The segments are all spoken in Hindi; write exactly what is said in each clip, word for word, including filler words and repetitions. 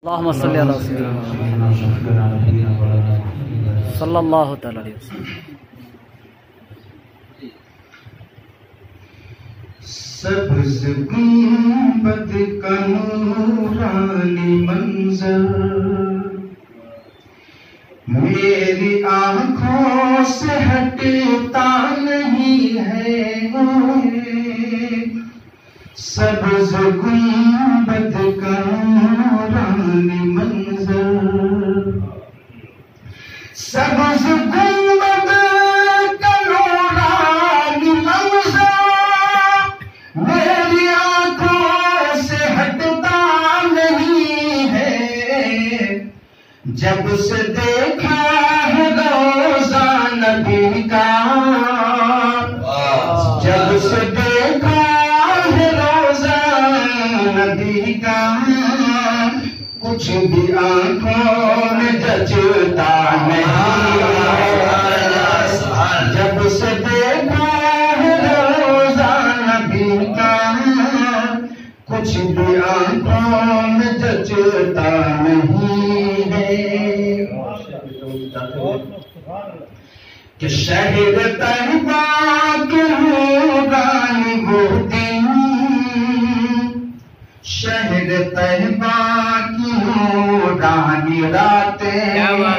अल्लाहुम्मा सल्ली अला सय्यिदिना सल्लल्लाहु तआला अलैहि वसल्लम। सब्ज़ गुंबद का नूरानी मंज़र मेरी आँखों से हटता नहीं है। सब्ज़ गुंबद का नूरानी मंज़र, सब्ज़ गुंबद का नूरानी मंज़र मेरी आँखों से हटता नहीं है। जब से देखा है रोज़ा नबी का, जब से देखा है रोज़ा नबी का, कुछ भी आँखों में जचता नहीं। जब से देखा है रोज़ा नबी का, कुछ भी आँखों में जचता नहीं है। कि शहर तैयबा के नूरानी वो दिन, शहर तैयबा की नूरानी रातें,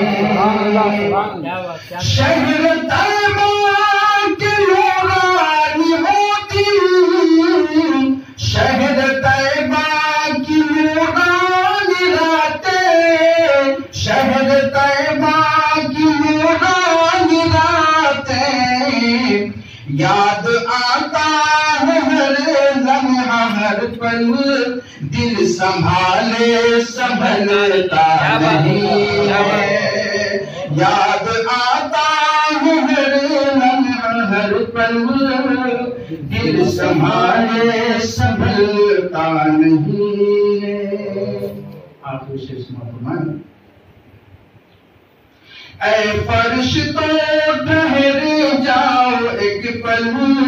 शहर तैयबा के नूरानी वो दिन, शहर तैयबा की नूरानी रातें, शहर तैयबा की नूरानी रातें, याद आता है हर लम्हा हर पल, दिल संभाले संभलता नहीं है। याद आता है हर लम्हा हर पल, दिल संभाले संभलता नहीं है। आखिर शेष मालूम ऐ फरिश्तों ठहर जाओ एक पल,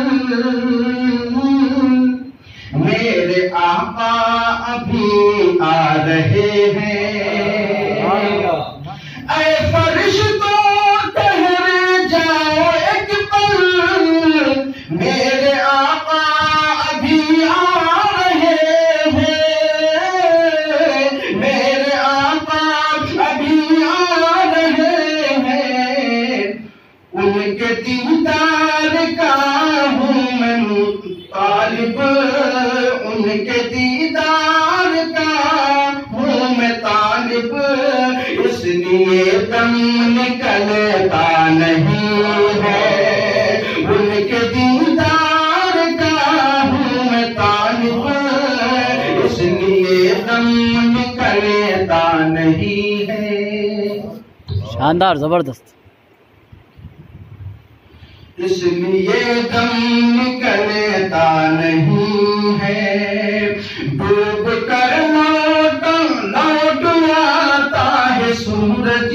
मेरे आका अभी आ रहे हैं। ऐ फरिश्तों ठहर जाओ एक पल, मेरे आका अभी आ रहे हैं। मेरे आका अभी आ रहे हैं। उनके दीदार का हूँ मैं तालिब, उनके दीदार का हूँ मैं तालिब, इसलिए दम निकलता नहीं है। उनके दीदार का हूँ मैं तालिब, इसलिए दम निकलता नहीं है। शानदार, जबरदस्त। इसलिए दम निकलता नहीं है। डूब कर लौट लौट आता है सूरज,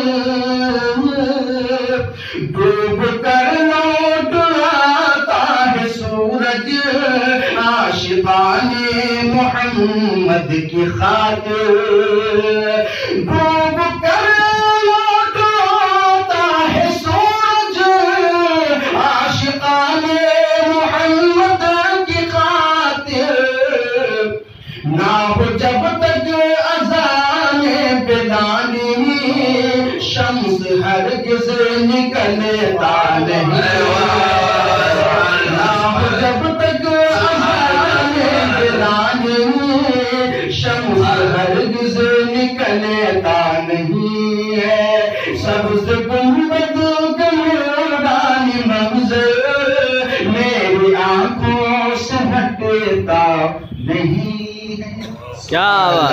डूब कर लौट आता है सूरज, आशिकाने मोहम्मद की खातिर। डूब कर लौट आता है सूरज, आशिकाने मोहम्मद की खातिर। ना हो जब तक अज़ाने बिलाली, शम्स हरगिज़ निकलता नहीं। ना हो जब तक अज़ाने बिलाली, शम्स हरगिज़ निकलता नहीं है। सब्ज़ गुंबद का नूरानी मंज़र मेरी आँखों से हटता नहीं है। क्या बात।